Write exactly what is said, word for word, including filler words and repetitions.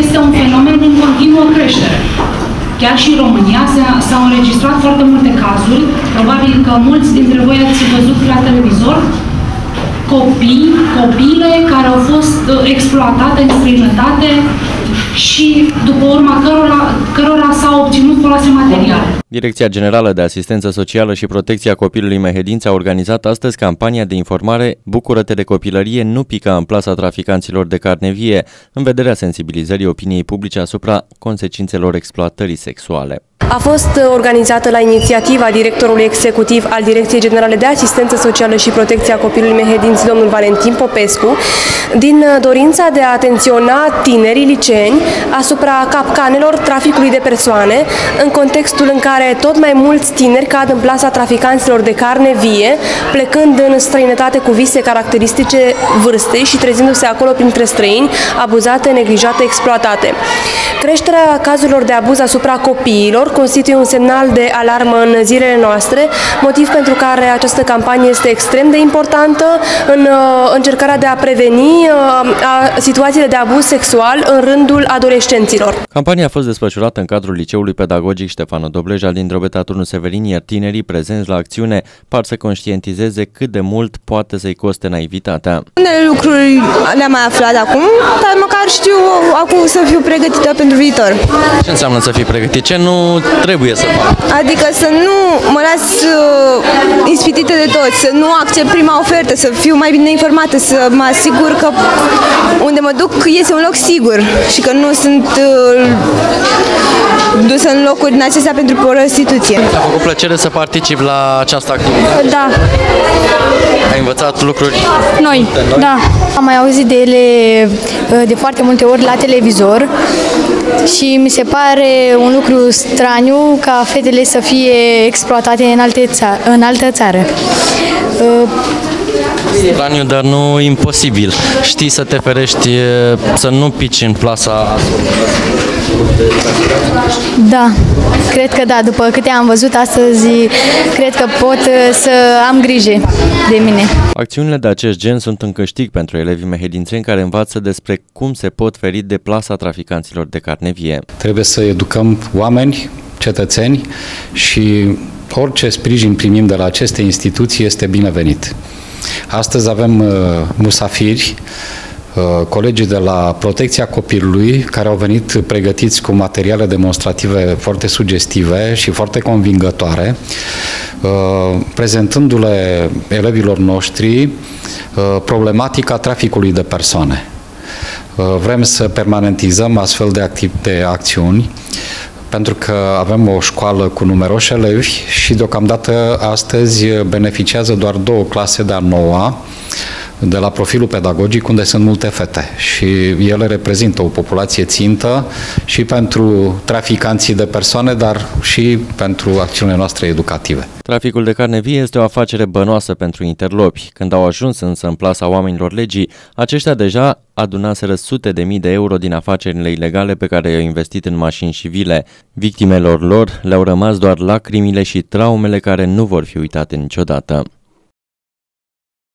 este un fenomen în continuă creștere. Chiar și în România s-au înregistrat foarte multe cazuri, probabil că mulți dintre voi ați văzut la televizor, copii, copile care au fost exploatate în străinătate și după urma cărora, cărora s-au obținut folose materiale. Direcția Generală de Asistență Socială și Protecția Copilului Mehedinți a organizat astăzi campania de informare Bucură-te de copilărie, nu pica în plasa traficanților de carne vie, în vederea sensibilizării opiniei publice asupra consecințelor exploatării sexuale. A fost organizată la inițiativa directorului executiv al Direcției Generale de Asistență Socială și Protecția Copilului Mehedinți, domnul Valentin Popescu, din dorința de a atenționa tinerii liceeni asupra capcanelor traficului de persoane, în contextul în care tot mai mulți tineri cad în plasa traficanților de carne vie, plecând în străinătate cu vise caracteristice vârstei și trezindu-se acolo printre străini, abuzate, neglijate, exploatate. Creșterea cazurilor de abuz asupra copiilor constituie un semnal de alarmă în zilele noastre, motiv pentru care această campanie este extrem de importantă în încercarea de a preveni a situațiile de abuz sexual în rândul adolescenților. Campania a fost desfășurată în cadrul Liceului Pedagogic Ștefano Dobleja din Drobeta Turnul Severin, iar tinerii prezenți la acțiune par să conștientizeze cât de mult poate să-i coste naivitatea. Unele lucruri le-am mai aflat acum, dar măcar știu acum să fiu pregătită pentru viitor. Ce înseamnă să fii pregătit? Ce nu trebuie să fac? Adică să nu mă las uh, ispitită de tot, să nu accept prima ofertă, să fiu mai bine informată, să mă asigur că unde mă duc este un loc sigur și că nu sunt uh, dusă în locuri din acestea pentru prostituție. Ți-a făcut plăcere să participi la această activitate? Da. Ai învățat lucruri noi? noi? Da. Am mai auzit de ele de foarte multe ori la televizor și mi se pare un lucru straniu ca fetele să fie exploatate în, alte ța în altă țară. Straniu, dar nu imposibil. Știi să te ferești, să nu pici în plasa. Da, cred că da. După câte am văzut astăzi, cred că pot să am grijă de mine. Acțiunile de acest gen sunt un câștig pentru elevii mehedințeni care învață despre cum se pot feri de plasa traficanților de carne vie. Trebuie să educăm oameni, cetățeni și orice sprijin primim de la aceste instituții este binevenit. Astăzi avem uh, musafiri, uh, colegii de la Protecția Copilului, care au venit pregătiți cu materiale demonstrative foarte sugestive și foarte convingătoare, uh, prezentându-le elevilor noștri uh, problematica traficului de persoane. Uh, vrem să permanentizăm astfel de, activ de acțiuni, pentru că avem o școală cu numeroși elevi și deocamdată astăzi beneficiază doar două clase de a noua de la profilul pedagogic, unde sunt multe fete și ele reprezintă o populație țintă și pentru traficanții de persoane, dar și pentru acțiunile noastre educative. Traficul de carne vie este o afacere bănoasă pentru interlopi. Când au ajuns însă în plasa oamenilor legii, aceștia deja adunaseră sute de mii de euro din afacerile ilegale pe care i-au investit în mașini și vile. Victimelor lor le-au rămas doar lacrimile și traumele care nu vor fi uitate niciodată.